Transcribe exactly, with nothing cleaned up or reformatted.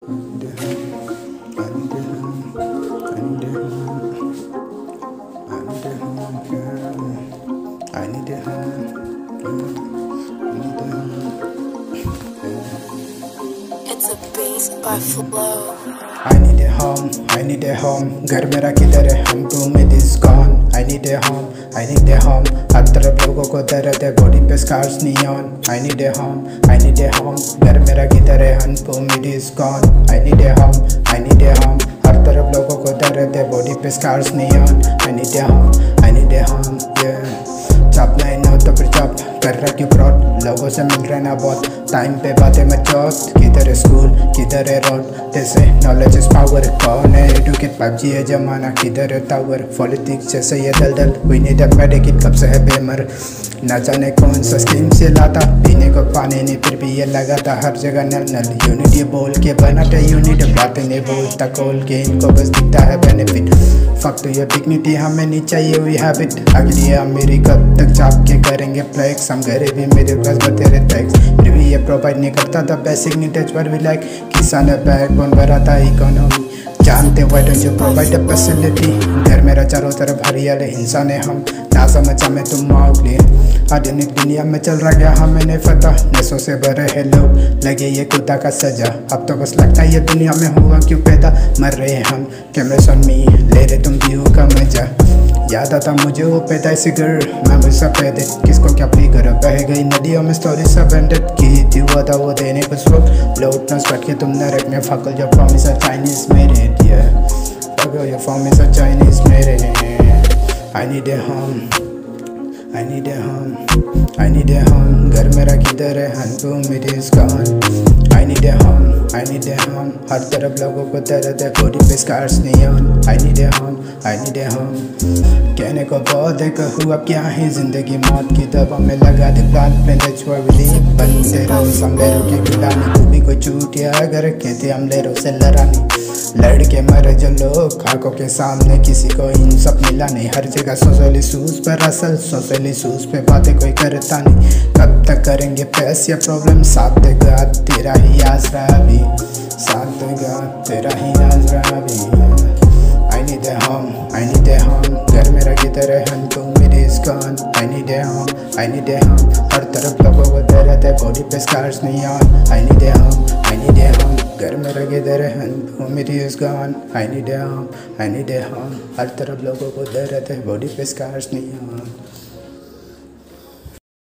I need a home. It's a beast by flow. I need a home, I need a home. घर मेरा किधर है, home to me this gone. I need a home, I need a home. हर तरफ लोगों को दर्द है, बॉडी पे scars neon. I need a home, I need a home. घर मेरा किधर है, home to me this gone. I need a home, I need a home. हर तरफ लोगों को दर्द है, बॉडी पे scars neon. I need a home, I need a home. Yeah. Chop नहीं हो तो फिर चॉप कर रहा क्यों फ्रॉड. लोगों से मिल रहे ना बहुत टाइम पे बातें मत चौथ. किधर है स्कूल, किधर है रोड. जैसे नॉलेज इज पावर. कौन है एडुकेट, पबजी है जमाना. किधर है टावर, पॉलिटिक्स जैसे ये दलदल. वी नीड अ मेडिकेट, कब से है बेमर. ना जाने कौन सा स्कीम से लाता. पीने को पानी नहीं फिर भी ये लगाता. हर जगह नल नल. यूनिटी बोल के बनाते यूनिट. बातें नहीं बोलता खोल के, इनको बस दिखता है benefit. Fuck to your dignity, हमें नहीं चाहिए वी हैबिट. अगली है मेरी कब तक चाप के करेंगे फ्लेक्स. हम गरीबी मेरे पास बतेरे टैक्स. फिर भी ये प्रोवाइड नहीं करता था बेसिक नीड्स पर वी लाइक. किसान है बैकबोन बढ़ाता इकोनॉमी. जानते why don't you provide a facility. घर मेरा चारों तरफ हरियाली. इंसान है हम, ना समझा मैं तुम माउगली. आधुनिक दुनिया में चल रहा गया हमें नहीं पता. नशों से भरे हैं लोग, लगे ये खुदा का सजा. अब तो बस लगता है ये दुनिया में हुआ क्यों पैदा. मर रहे हम, कैमरे ऑन मी, ले रहे तुम व्यू का मजा. याद आता मुझे वो पैदाइशी घर, मैं मुझसे पैदे. किसको क्या फिकर, बह गई नदियों में स्टोरी सब एंडेड. की थी वो था वो देने कुछ वक्त. लौट न स्पट के तुम नरक में फकल. जो प्रॉमिस है चाइनीज मेरे दिया. फकल your promise है चाइनीज मेरे. I need a home, I need a home, I need a home. घर मेरा किधर है, हंटू मेरी is gone. I need a home, I need a home. हर तरफ लोगों को दर्द है, बॉडी पे scars neon. I need a home, I need a home. कहने को बहुत है, कहूँ अब क्या है जिंदगी. मौत की दवा में लगा दे प्लान पे. That's why we live. बनते रहो समलेरों की गुलामी. तू भी कोई चूटिया अगर कहते हम लेरों से लड़ानी. लड़के मरे जो लोग आंखों के सामने, किसी को इन सब मिला नहीं. हर जगह सोशल इशूज पर असल, सोशल इशूज पे बातें कोई करता नहीं. कब तक करेंगे पैसे प्रॉब्लम. साथ देगा तेरा ही आसरा भी, साथ देगा तेरा ही आसरा भी. I need a home, I need a home. घर मेरा किधर है, हम तुम मेरी is gone. I need a home, I need a home. हर तरफ लोगों को दर्द है, बॉडी पे scars neon. I need a home, I need a home. घर मेरा किधर है, हम तुम मेरी is gone. I need a home, I need a home. हर तरफ लोगों को दर्द है, बॉडी पे स्कार्स नियॉन.